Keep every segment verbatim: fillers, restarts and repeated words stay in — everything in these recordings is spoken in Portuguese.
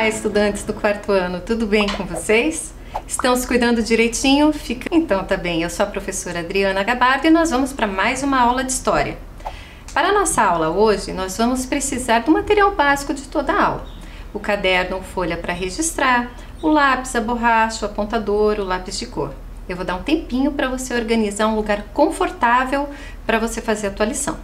Olá, estudantes do quarto ano, tudo bem com vocês? Estão se cuidando direitinho? Fica... Então tá bem, eu sou a professora Adriana Gabardo e nós vamos para mais uma aula de História. Para a nossa aula hoje, nós vamos precisar do material básico de toda a aula. O caderno ou folha para registrar, o lápis, a borracha, o apontador, o lápis de cor. Eu vou dar um tempinho para você organizar um lugar confortável para você fazer a tua lição.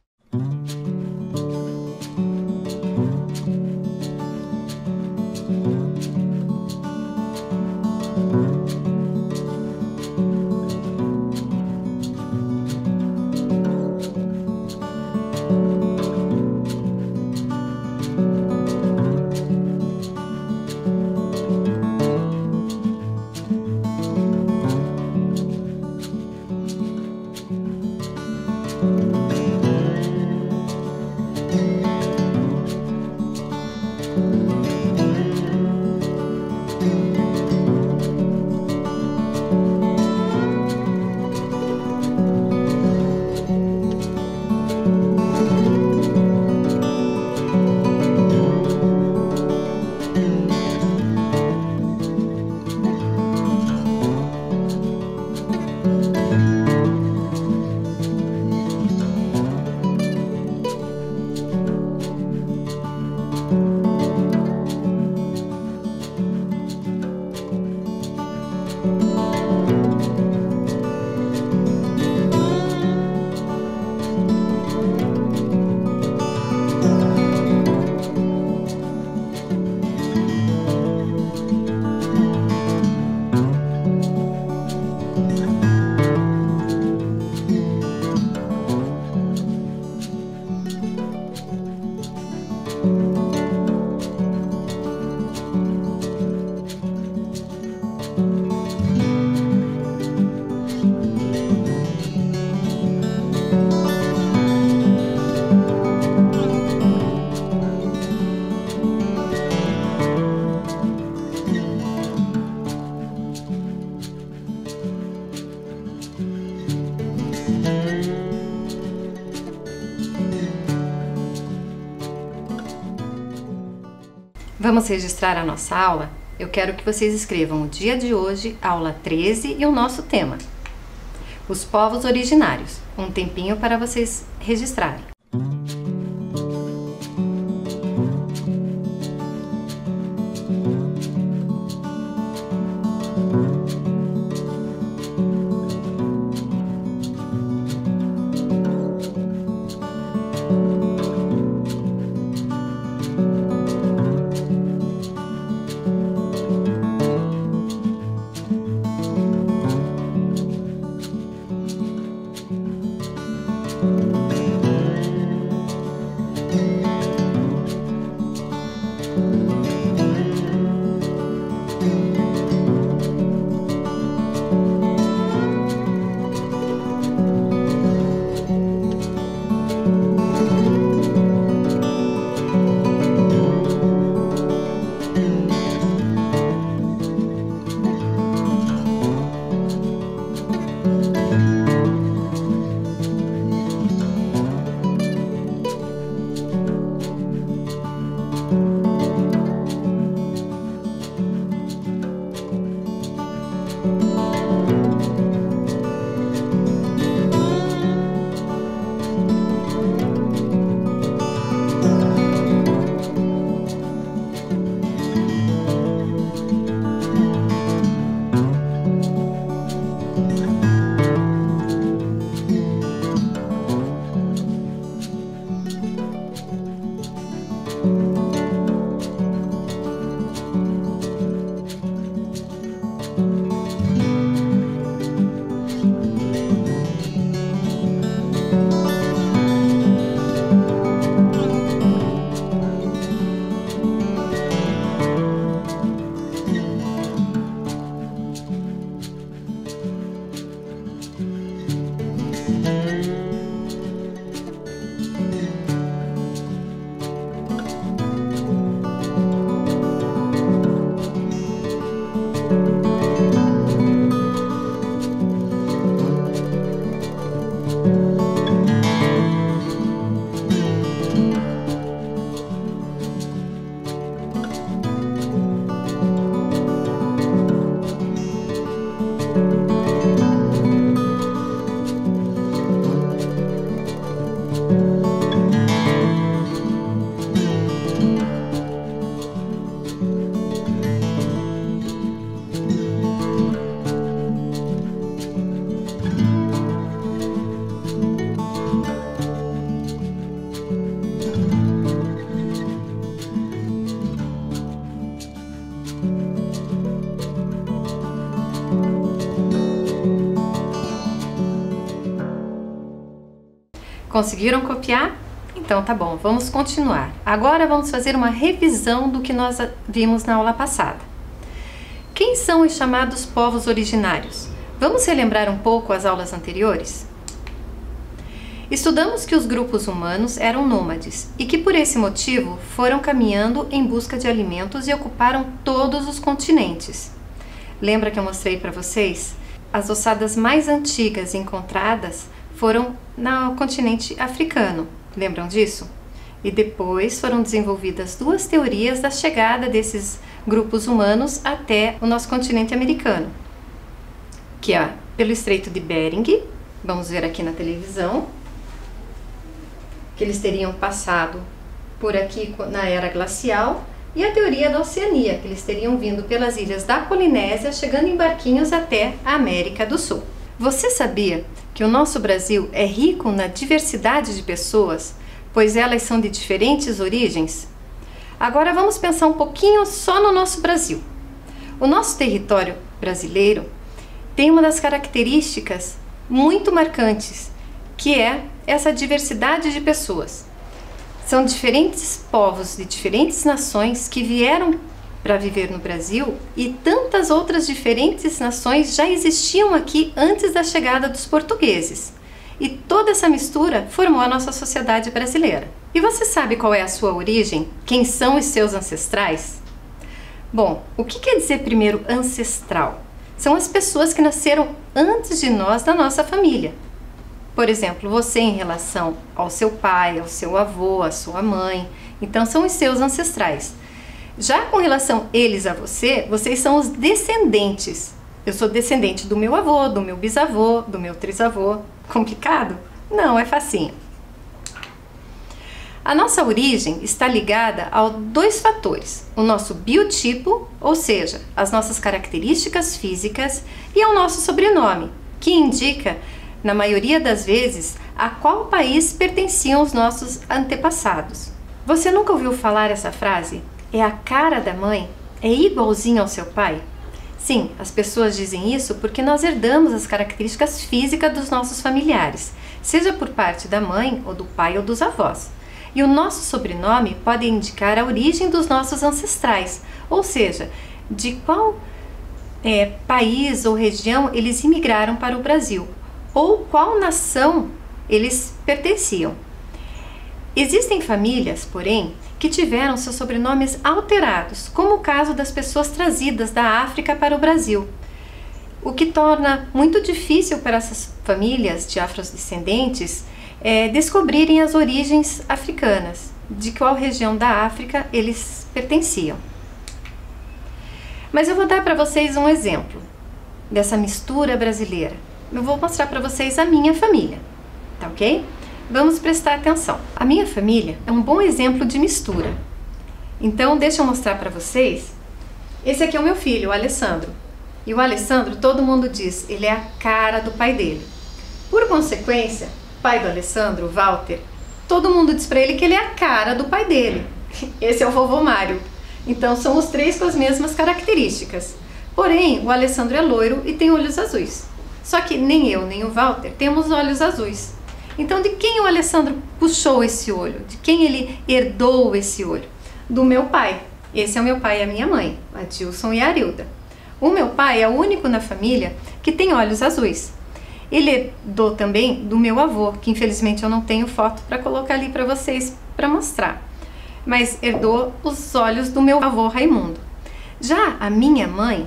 Vamos registrar a nossa aula? Eu quero que vocês escrevam o dia de hoje, aula treze e o nosso tema. Os povos originários. Um tempinho para vocês registrarem. Conseguiram copiar? Então tá bom, vamos continuar. Agora vamos fazer uma revisão do que nós vimos na aula passada. Quem são os chamados povos originários? Vamos relembrar um pouco as aulas anteriores? Estudamos que os grupos humanos eram nômades e que por esse motivo foram caminhando em busca de alimentos e ocuparam todos os continentes. Lembra que eu mostrei para vocês? As ossadas mais antigas encontradas foram no continente africano. Lembram disso? E depois foram desenvolvidas duas teorias da chegada desses grupos humanos até o nosso continente americano, que é pelo Estreito de Bering, vamos ver aqui na televisão, que eles teriam passado por aqui na era glacial, e a teoria da Oceania, que eles teriam vindo pelas ilhas da Polinésia, chegando em barquinhos até a América do Sul. Você sabia que o nosso Brasil é rico na diversidade de pessoas, pois elas são de diferentes origens? Agora vamos pensar um pouquinho só no nosso Brasil. O nosso território brasileiro tem uma das características muito marcantes, que é essa diversidade de pessoas. São diferentes povos de diferentes nações que vieram para viver no Brasil, e tantas outras diferentes nações já existiam aqui antes da chegada dos portugueses. E toda essa mistura formou a nossa sociedade brasileira. E você sabe qual é a sua origem? Quem são os seus ancestrais? Bom, o que quer dizer primeiro ancestral? São as pessoas que nasceram antes de nós da nossa família. Por exemplo, você em relação ao seu pai, ao seu avô, à sua mãe. Então são os seus ancestrais. Já com relação eles a você, vocês são os descendentes. Eu sou descendente do meu avô, do meu bisavô, do meu trisavô. Complicado? Não, é facinho. A nossa origem está ligada a dois fatores: o nosso biotipo, ou seja, as nossas características físicas, e ao nosso sobrenome, que indica, na maioria das vezes, a qual país pertenciam os nossos antepassados. Você nunca ouviu falar essa frase? É a cara da mãe? É igualzinho ao seu pai? Sim, as pessoas dizem isso porque nós herdamos as características físicas dos nossos familiares, seja por parte da mãe, ou do pai, ou dos avós. E o nosso sobrenome pode indicar a origem dos nossos ancestrais, ou seja, de qual é, país ou região eles imigraram para o Brasil, ou qual nação eles pertenciam. Existem famílias, porém, que tiveram seus sobrenomes alterados, como o caso das pessoas trazidas da África para o Brasil, o que torna muito difícil para essas famílias de afrodescendentes é, descobrirem as origens africanas, de qual região da África eles pertenciam. Mas eu vou dar para vocês um exemplo dessa mistura brasileira. Eu vou mostrar para vocês a minha família, tá ok? Vamos prestar atenção. A minha família é um bom exemplo de mistura. Então, deixa eu mostrar para vocês. Esse aqui é o meu filho, o Alessandro. E o Alessandro, todo mundo diz, ele é a cara do pai dele. Por consequência, o pai do Alessandro, o Walter, todo mundo diz para ele que ele é a cara do pai dele. Esse é o vovô Mário. Então, são os três com as mesmas características. Porém, o Alessandro é loiro e tem olhos azuis. Só que nem eu, nem o Walter temos olhos azuis. Então, de quem o Alessandro puxou esse olho? De quem ele herdou esse olho? Do meu pai. Esse é o meu pai e a minha mãe, a Dilson e a Arilda. O meu pai é o único na família que tem olhos azuis. Ele herdou também do meu avô, que infelizmente eu não tenho foto para colocar ali para vocês para mostrar. Mas herdou os olhos do meu avô Raimundo. Já a minha mãe,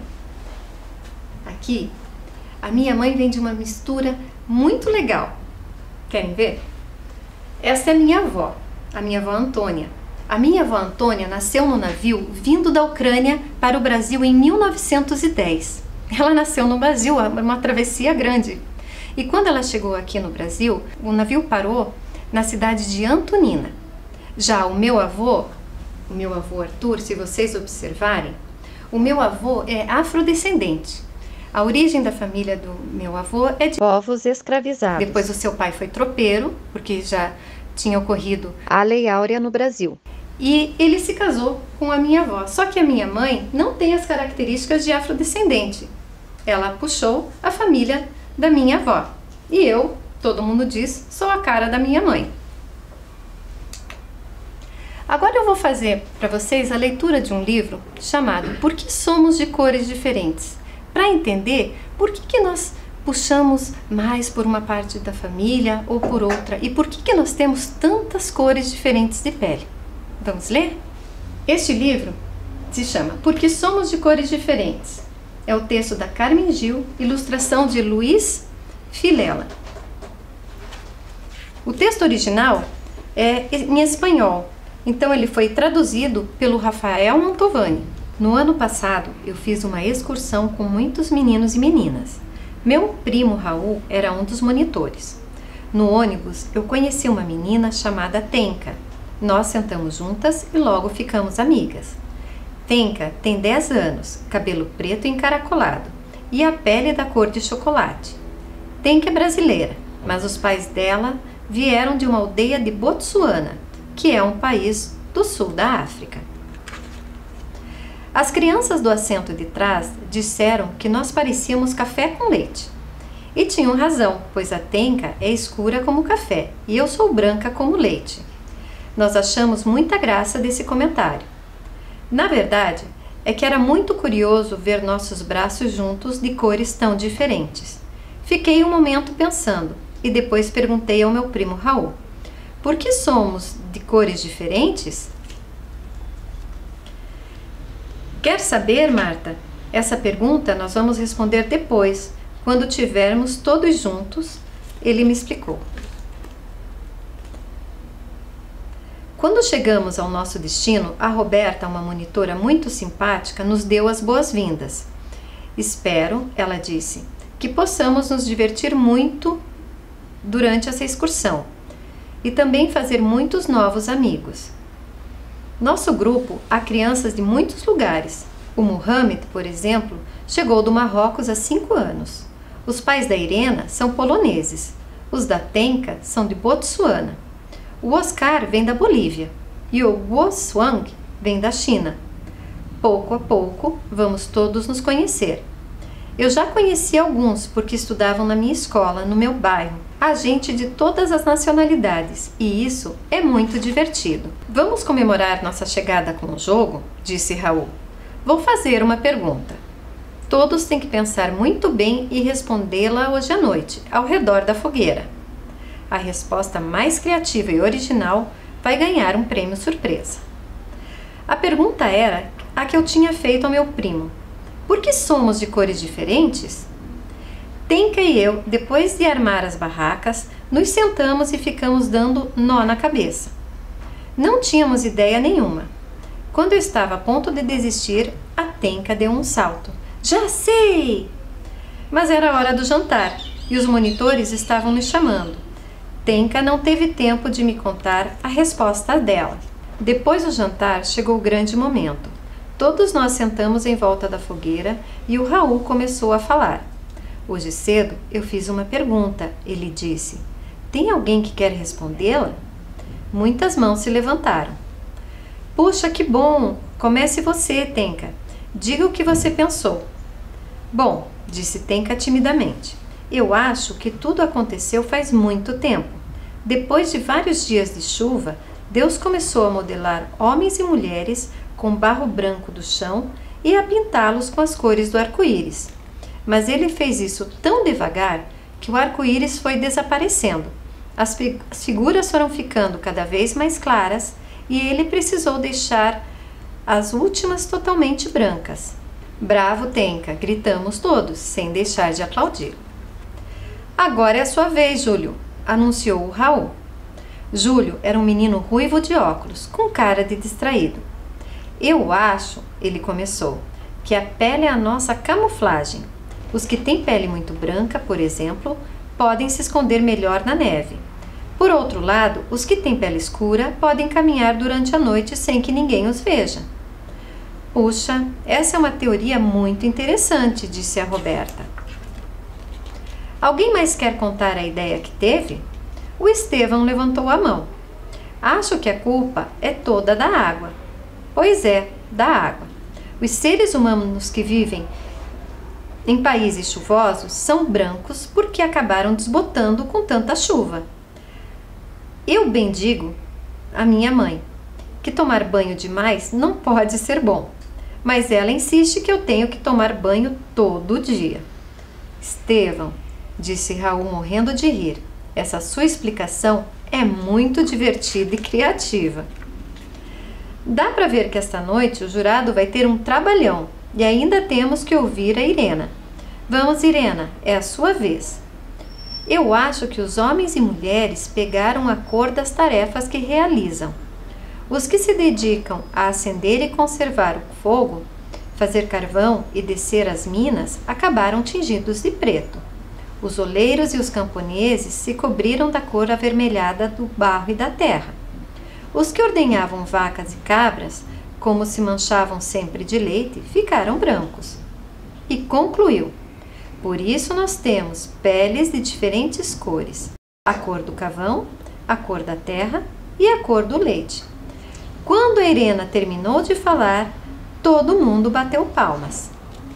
aqui, a minha mãe vem de uma mistura muito legal. Querem ver? Essa é minha avó, a minha avó Antônia. A minha avó Antônia nasceu no navio vindo da Ucrânia para o Brasil em mil novecentos e dez. Ela nasceu no Brasil, uma travessia grande. E quando ela chegou aqui no Brasil, o navio parou na cidade de Antonina. Já o meu avô, o meu avô Arthur, se vocês observarem, o meu avô é afrodescendente. A origem da família do meu avô é de povos escravizados. Depois o seu pai foi tropeiro, porque já tinha ocorrido a Lei Áurea no Brasil. E ele se casou com a minha avó. Só que a minha mãe não tem as características de afrodescendente. Ela puxou a família da minha avó. E eu Todo mundo diz, sou a cara da minha mãe. Agora eu vou fazer para vocês a leitura de um livro chamado Por que somos de cores diferentes? Para entender por que, que nós puxamos mais por uma parte da família ou por outra e por que, que nós temos tantas cores diferentes de pele. Vamos ler? Este livro se chama Por que somos de cores diferentes? É o texto da Carmen Gil, ilustração de Luiz Filela. O texto original é em espanhol. Então ele foi traduzido pelo Rafael Mantovani. No ano passado eu fiz uma excursão com muitos meninos e meninas. Meu primo Raul era um dos monitores. No ônibus eu conheci uma menina chamada Tenka. Nós sentamos juntas e logo ficamos amigas. Tenka tem dez anos, cabelo preto encaracolado e a pele da cor de chocolate. Tenka é brasileira, mas os pais dela vieram de uma aldeia de Botsuana, que é um país do sul da África. As crianças do assento de trás disseram que nós parecíamos café com leite. E tinham razão, pois a Tenka é escura como café e eu sou branca como leite. Nós achamos muita graça desse comentário. Na verdade, é que era muito curioso ver nossos braços juntos de cores tão diferentes. Fiquei um momento pensando e depois perguntei ao meu primo Raul: por que somos de cores diferentes? Quer saber, Marta? Essa pergunta nós vamos responder depois, quando tivermos todos juntos, ele me explicou. Quando chegamos ao nosso destino, a Roberta, uma monitora muito simpática, nos deu as boas-vindas. Espero, ela disse, que possamos nos divertir muito durante essa excursão e também fazer muitos novos amigos. Nosso grupo há crianças de muitos lugares. O Mohamed, por exemplo, chegou do Marrocos há cinco anos. Os pais da Irena são poloneses. Os da Tenka são de Botsuana. O Oscar vem da Bolívia e o Guo Swang vem da China. Pouco a pouco, vamos todos nos conhecer. Eu já conheci alguns porque estudavam na minha escola, no meu bairro. Há gente de todas as nacionalidades e isso é muito divertido. Vamos comemorar nossa chegada com um jogo? Disse Raul. Vou fazer uma pergunta. Todos têm que pensar muito bem e respondê-la hoje à noite, ao redor da fogueira. A resposta mais criativa e original vai ganhar um prêmio surpresa. A pergunta era a que eu tinha feito ao meu primo. Por que somos de cores diferentes? Tenka e eu, depois de armar as barracas, nos sentamos e ficamos dando nó na cabeça. Não tínhamos ideia nenhuma. Quando eu estava a ponto de desistir, a Tenka deu um salto. Já sei! Mas era hora do jantar e os monitores estavam nos chamando. Tenka não teve tempo de me contar a resposta dela. Depois do jantar, chegou o grande momento. Todos nós sentamos em volta da fogueira e o Raul começou a falar. Hoje cedo eu fiz uma pergunta, ele disse. Tem alguém que quer respondê-la? Muitas mãos se levantaram. Puxa, que bom! Comece você, Tenka. Diga o que você pensou. Bom, disse Tenka timidamente. Eu acho que tudo aconteceu faz muito tempo. Depois de vários dias de chuva, Deus começou a modelar homens e mulheres com barro branco do chão e a pintá-los com as cores do arco-íris. Mas ele fez isso tão devagar que o arco-íris foi desaparecendo. As figuras foram ficando cada vez mais claras e ele precisou deixar as últimas totalmente brancas. Bravo, Tenka! Gritamos todos, sem deixar de aplaudir. Agora é a sua vez, Júlio, anunciou o Raul. Júlio era um menino ruivo de óculos, com cara de distraído. Eu acho, ele começou, que a pele é a nossa camuflagem. Os que têm pele muito branca, por exemplo, podem se esconder melhor na neve. Por outro lado, os que têm pele escura podem caminhar durante a noite sem que ninguém os veja. Puxa, essa é uma teoria muito interessante, disse a Roberta. Alguém mais quer contar a ideia que teve? O Estevão levantou a mão. Acho que a culpa é toda da água. Pois é, da água. Os seres humanos que vivem em países chuvosos, são brancos porque acabaram desbotando com tanta chuva. Eu bem digo a minha mãe que tomar banho demais não pode ser bom, mas ela insiste que eu tenho que tomar banho todo dia. Estevão, disse Raul morrendo de rir, essa sua explicação é muito divertida e criativa. Dá para ver que esta noite o jurado vai ter um trabalhão e ainda temos que ouvir a Irena. Vamos, Irena, é a sua vez. Eu acho que os homens e mulheres pegaram a cor das tarefas que realizam. Os que se dedicam a acender e conservar o fogo, fazer carvão e descer as minas, acabaram tingidos de preto. Os oleiros e os camponeses se cobriram da cor avermelhada do barro e da terra. Os que ordenhavam vacas e cabras, como se manchavam sempre de leite, ficaram brancos. E concluiu: por isso nós temos peles de diferentes cores, a cor do carvão, a cor da terra e a cor do leite. Quando a Irena terminou de falar, todo mundo bateu palmas.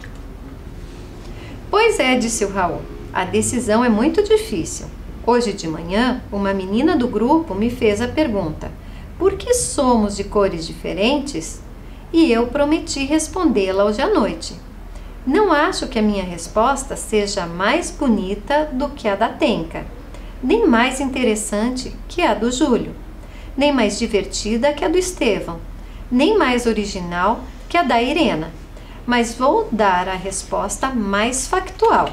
Pois é, disse o Raul, a decisão é muito difícil. Hoje de manhã, uma menina do grupo me fez a pergunta: por que somos de cores diferentes? E eu prometi respondê-la hoje à noite. Não acho que a minha resposta seja mais bonita do que a da Tenca, nem mais interessante que a do Júlio, nem mais divertida que a do Estevão, nem mais original que a da Irena, mas vou dar a resposta mais factual.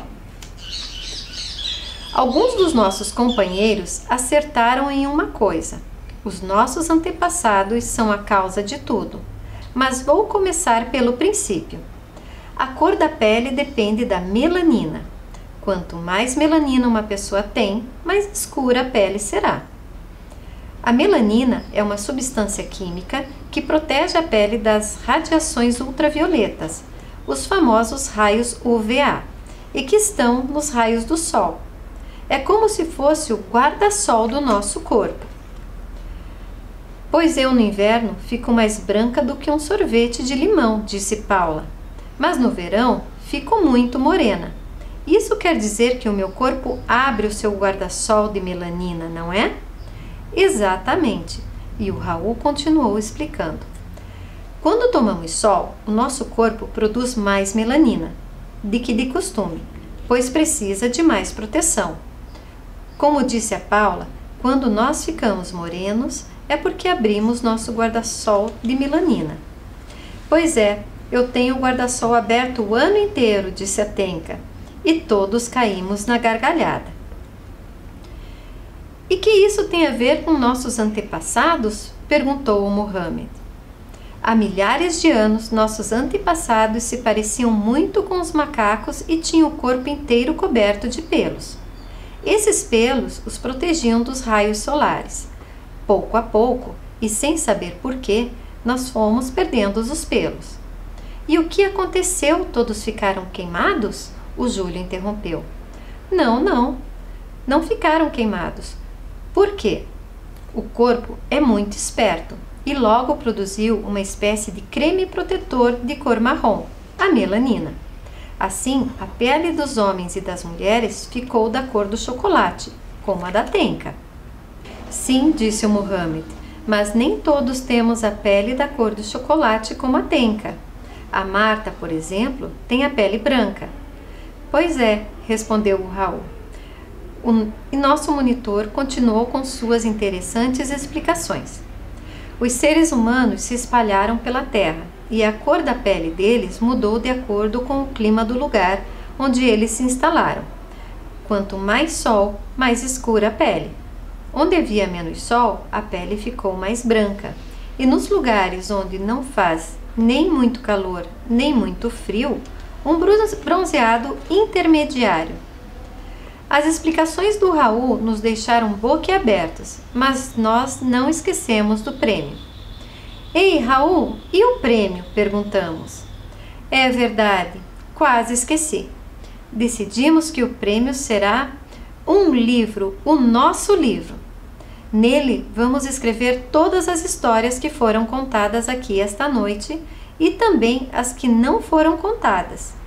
Alguns dos nossos companheiros acertaram em uma coisa: os nossos antepassados são a causa de tudo, mas vou começar pelo princípio. A cor da pele depende da melanina. Quanto mais melanina uma pessoa tem, mais escura a pele será. A melanina é uma substância química que protege a pele das radiações ultravioletas, os famosos raios U V A, e que estão nos raios do sol. É como se fosse o guarda-sol do nosso corpo. Pois eu no inverno fico mais branca do que um sorvete de limão, disse Paula. Mas no verão fico muito morena. Isso quer dizer que o meu corpo abre o seu guarda-sol de melanina, não é? Exatamente. E o Raul continuou explicando. Quando tomamos sol, o nosso corpo produz mais melanina do que de costume, pois precisa de mais proteção. Como disse a Paula, quando nós ficamos morenos, é porque abrimos nosso guarda-sol de melanina. Pois é, eu tenho o guarda-sol aberto o ano inteiro, disse a Tenca, e todos caímos na gargalhada. E que isso tem a ver com nossos antepassados? Perguntou o Mohammed. Há milhares de anos, nossos antepassados se pareciam muito com os macacos e tinham o corpo inteiro coberto de pelos. Esses pelos os protegiam dos raios solares. Pouco a pouco, e sem saber porquê, nós fomos perdendo os pelos. E o que aconteceu? Todos ficaram queimados? O Júlio interrompeu. Não, não. Não ficaram queimados. Por quê? O corpo é muito esperto e logo produziu uma espécie de creme protetor de cor marrom, a melanina. Assim, a pele dos homens e das mulheres ficou da cor do chocolate, como a da Tenca. Sim, disse o Mohammed, mas nem todos temos a pele da cor do chocolate como a Tenca. A Marta, por exemplo, tem a pele branca. Pois é, respondeu o Raul. O, e nosso monitor continuou com suas interessantes explicações. Os seres humanos se espalharam pela Terra e a cor da pele deles mudou de acordo com o clima do lugar onde eles se instalaram. Quanto mais sol, mais escura a pele. Onde havia menos sol, a pele ficou mais branca. E nos lugares onde não faz nem muito calor, nem muito frio, um bronzeado intermediário. As explicações do Raul nos deixaram boquiabertos, mas nós não esquecemos do prêmio. Ei, Raul, e o prêmio? Perguntamos. É verdade, quase esqueci. Decidimos que o prêmio será um livro, o nosso livro. Nele vamos escrever todas as histórias que foram contadas aqui esta noite e também as que não foram contadas.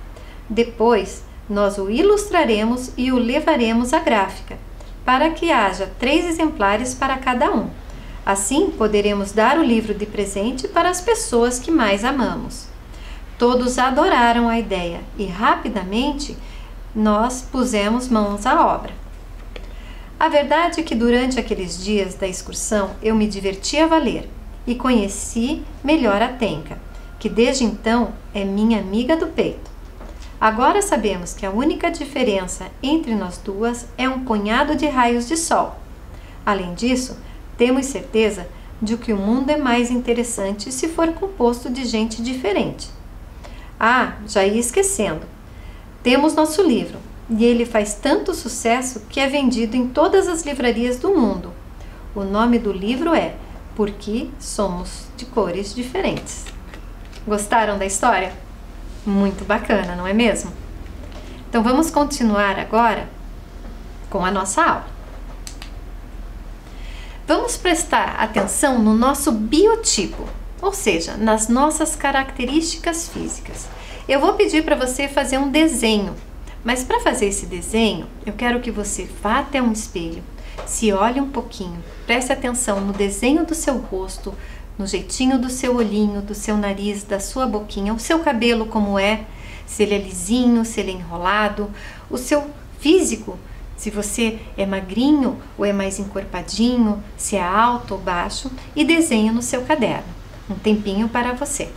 Depois, nós o ilustraremos e o levaremos à gráfica, para que haja três exemplares para cada um. Assim, poderemos dar o livro de presente para as pessoas que mais amamos. Todos adoraram a ideia e, rapidamente, nós pusemos mãos à obra. A verdade é que durante aqueles dias da excursão eu me diverti a valer e conheci melhor a Tenka, que desde então é minha amiga do peito. Agora sabemos que a única diferença entre nós duas é um punhado de raios de sol. Além disso, temos certeza de que o mundo é mais interessante se for composto de gente diferente. Ah, já ia esquecendo. Temos nosso livro, e ele faz tanto sucesso que é vendido em todas as livrarias do mundo. O nome do livro é Porque Somos de Cores Diferentes. Gostaram da história? Muito bacana, não é mesmo? Então vamos continuar agora com a nossa aula. Vamos prestar atenção no nosso biotipo, ou seja, nas nossas características físicas. Eu vou pedir para você fazer um desenho, mas para fazer esse desenho, eu quero que você vá até um espelho, se olhe um pouquinho, preste atenção no desenho do seu rosto, no jeitinho do seu olhinho, do seu nariz, da sua boquinha, o seu cabelo como é, se ele é lisinho, se ele é enrolado, o seu físico, se você é magrinho ou é mais encorpadinho, se é alto ou baixo, e desenhe no seu caderno. Um tempinho para você.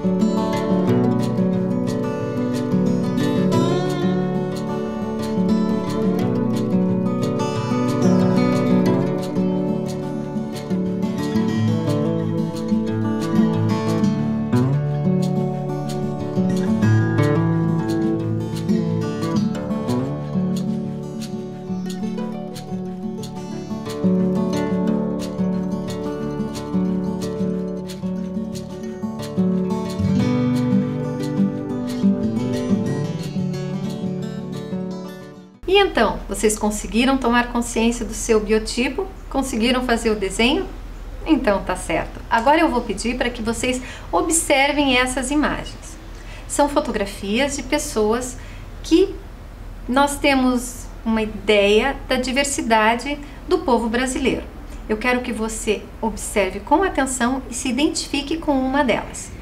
E então, vocês conseguiram tomar consciência do seu biotipo? Conseguiram fazer o desenho? Então tá certo. Agora eu vou pedir para que vocês observem essas imagens. São fotografias de pessoas que nós temos uma ideia da diversidade do povo brasileiro. Eu quero que você observe com atenção e se identifique com uma delas.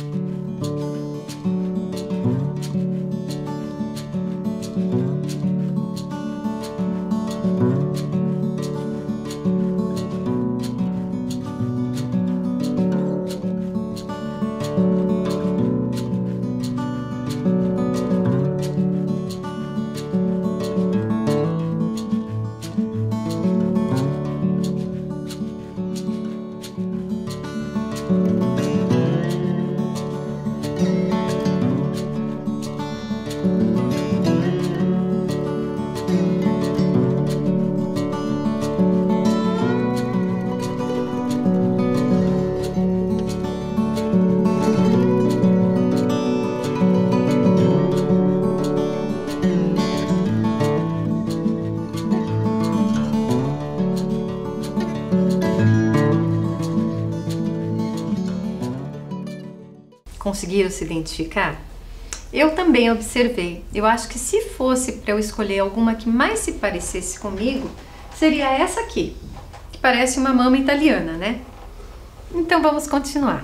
Conseguiram se identificar? Eu também observei. Eu acho que se fosse para eu escolher alguma que mais se parecesse comigo, seria essa aqui, que parece uma mama italiana, né? Então vamos continuar.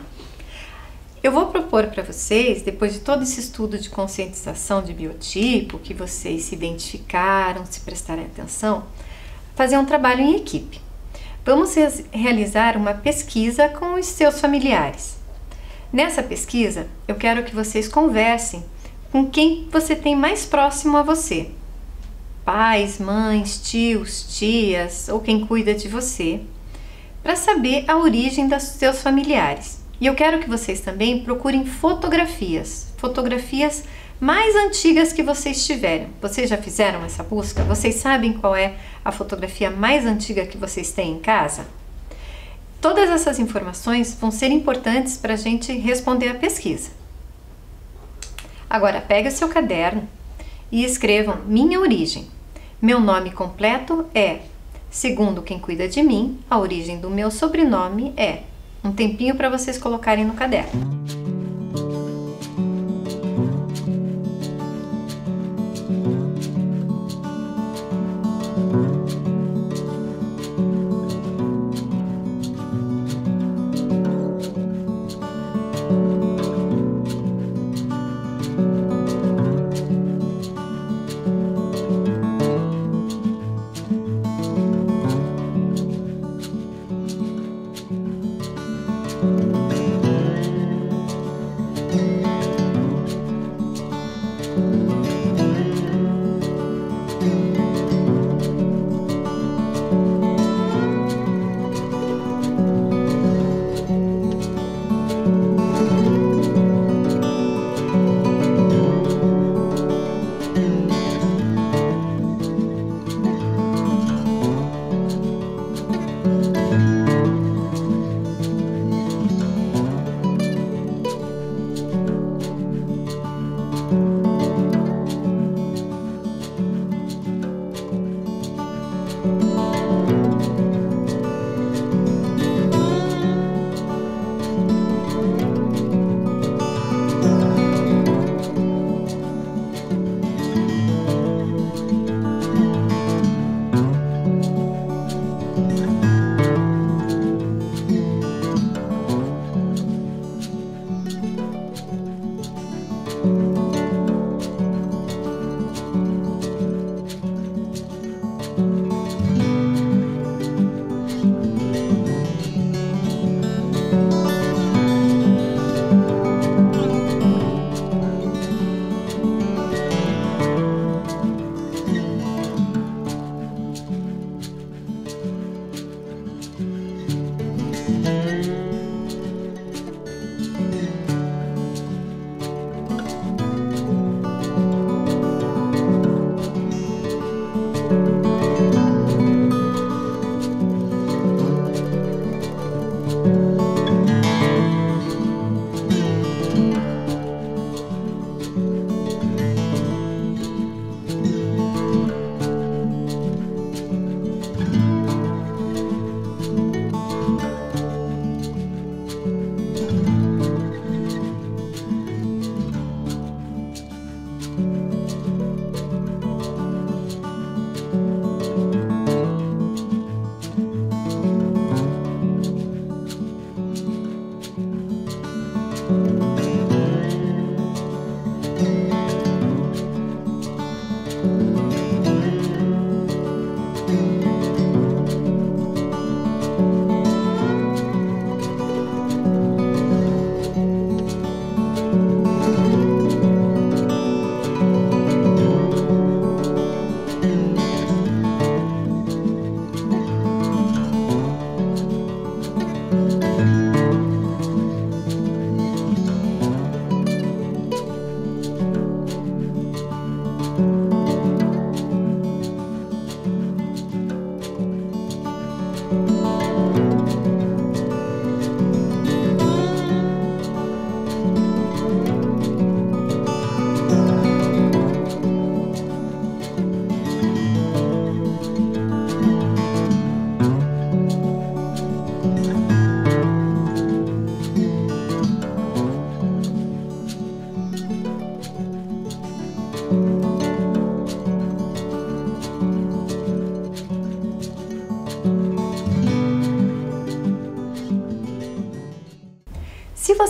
Eu vou propor para vocês, depois de todo esse estudo de conscientização de biotipo, que vocês se identificaram, se prestarem atenção, fazer um trabalho em equipe. Vamos realizar uma pesquisa com os seus familiares. Nessa pesquisa, eu quero que vocês conversem com quem você tem mais próximo a você. Pais, mães, tios, tias ou quem cuida de você, para saber a origem dos seus familiares. E eu quero que vocês também procurem fotografias, fotografias mais antigas que vocês tiveram. Vocês já fizeram essa busca? Vocês sabem qual é a fotografia mais antiga que vocês têm em casa? Todas essas informações vão ser importantes para a gente responder a pesquisa. Agora, pega seu caderno e escrevam minha origem. Meu nome completo é, segundo quem cuida de mim, a origem do meu sobrenome é. Um tempinho para vocês colocarem no caderno.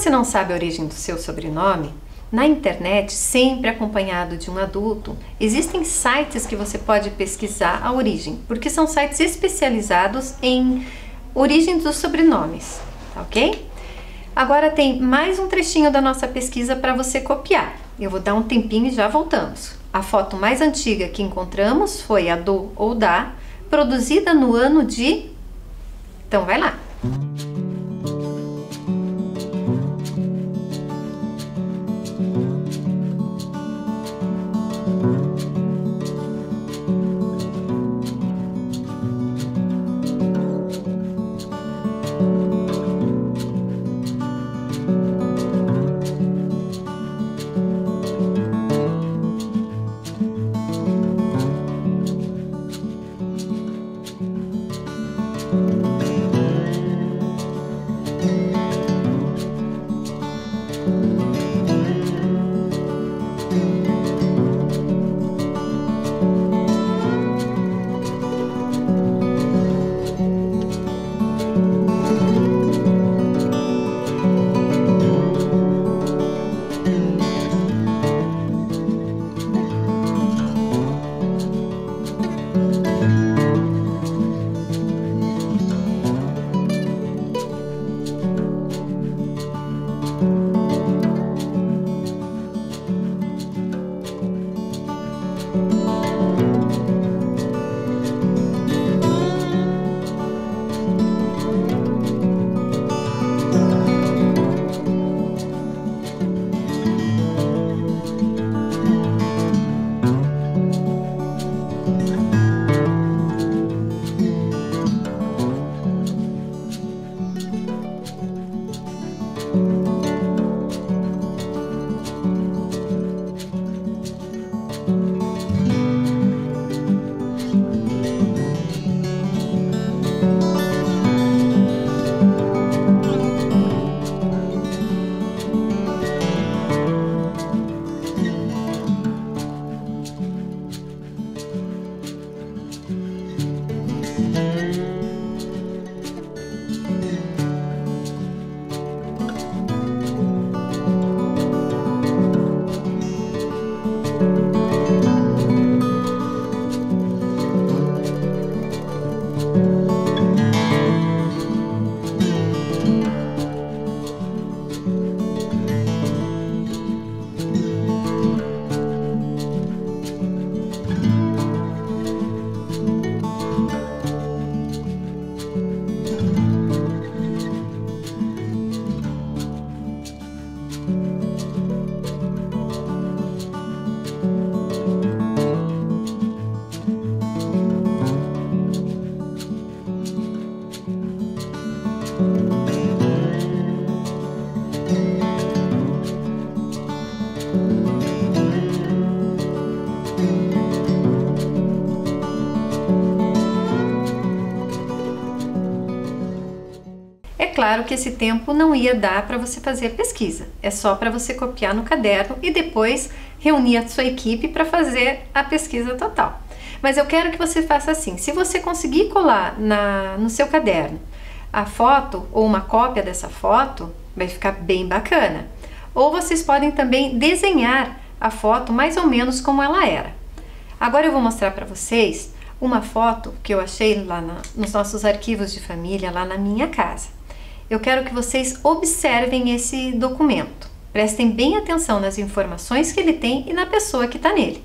você não sabe a origem do seu sobrenome, na internet, sempre acompanhado de um adulto, existem sites que você pode pesquisar a origem, porque são sites especializados em origem dos sobrenomes, tá ok? Agora tem mais um trechinho da nossa pesquisa para você copiar. Eu vou dar um tempinho e já voltamos. A foto mais antiga que encontramos foi a do ou da, produzida no ano de... Então vai lá! É claro que esse tempo não ia dar para você fazer a pesquisa, é só para você copiar no caderno e depois reunir a sua equipe para fazer a pesquisa total. Mas eu quero que você faça assim, se você conseguir colar na, no seu caderno a foto ou uma cópia dessa foto, vai ficar bem bacana. Ou vocês podem também desenhar a foto mais ou menos como ela era. Agora eu vou mostrar para vocês uma foto que eu achei lá na, nos nossos arquivos de família, lá na minha casa. Eu quero que vocês observem esse documento. Prestem bem atenção nas informações que ele tem e na pessoa que está nele.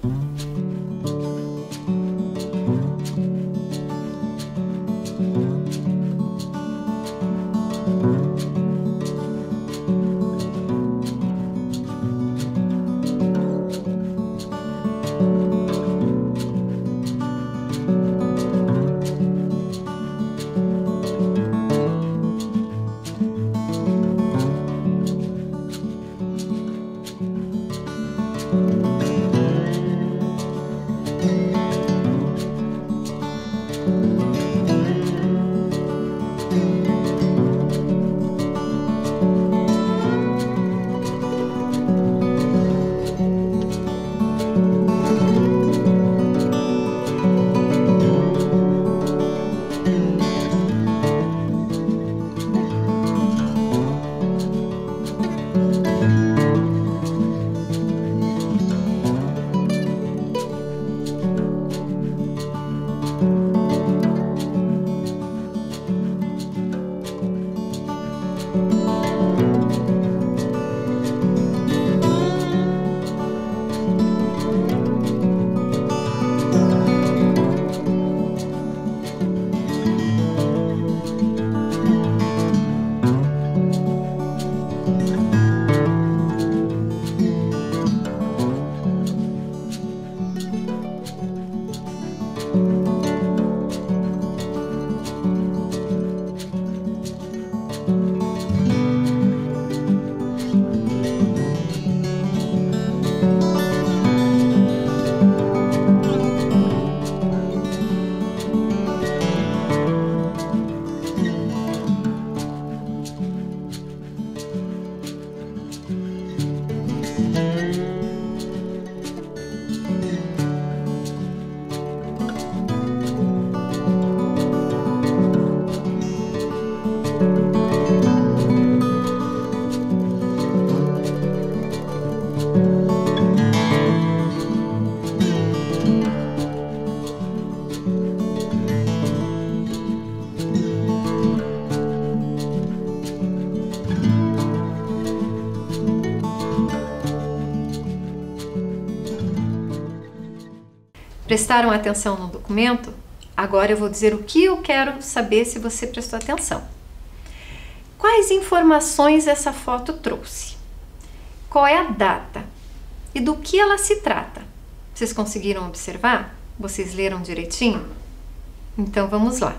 Prestaram atenção no documento? Agora eu vou dizer o que eu quero saber se você prestou atenção. Quais informações essa foto trouxe? Qual é a data? E do que ela se trata? Vocês conseguiram observar? Vocês leram direitinho? Então vamos lá.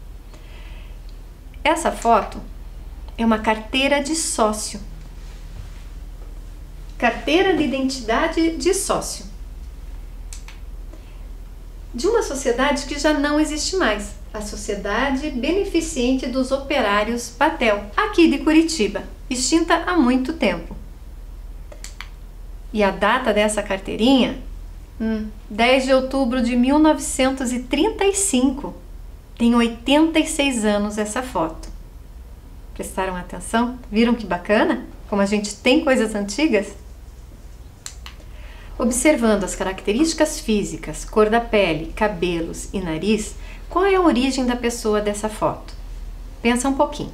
Essa foto é uma carteira de sócio. Carteira de identidade de sócio. De uma sociedade que já não existe mais, a Sociedade Beneficente dos Operários Batel, aqui de Curitiba, extinta há muito tempo. E a data dessa carteirinha? Hum, dez de outubro de mil novecentos e trinta e cinco. Tem oitenta e seis anos essa foto. Prestaram atenção? Viram que bacana? Como a gente tem coisas antigas? Observando as características físicas, cor da pele, cabelos e nariz, qual é a origem da pessoa dessa foto? Pensa um pouquinho.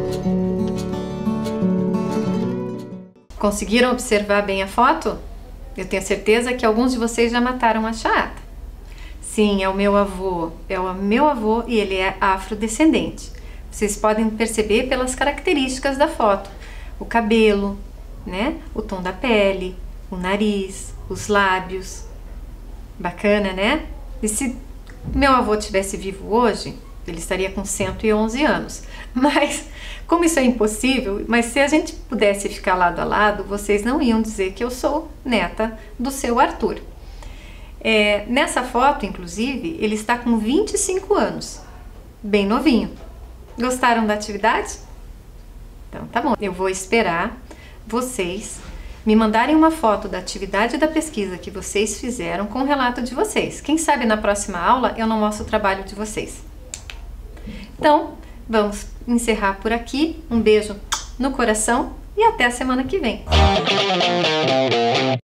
Conseguiram observar bem a foto? Eu tenho certeza que alguns de vocês já mataram a charada. Sim, é o meu avô, é o meu avô e ele é afrodescendente. Vocês podem perceber pelas características da foto. O cabelo, né? O tom da pele, o nariz, os lábios. Bacana, né? E se meu avô tivesse vivo hoje, ele estaria com cento e onze anos. Mas, como isso é impossível, mas se a gente pudesse ficar lado a lado, vocês não iam dizer que eu sou neta do seu Arthur. É, nessa foto, inclusive, ele está com vinte e cinco anos, bem novinho. Gostaram da atividade? Então tá bom, eu vou esperar vocês me mandarem uma foto da atividade da pesquisa que vocês fizeram com o relato de vocês. Quem sabe na próxima aula eu não mostro o trabalho de vocês. Então, vamos encerrar por aqui. Um beijo no coração e até a semana que vem.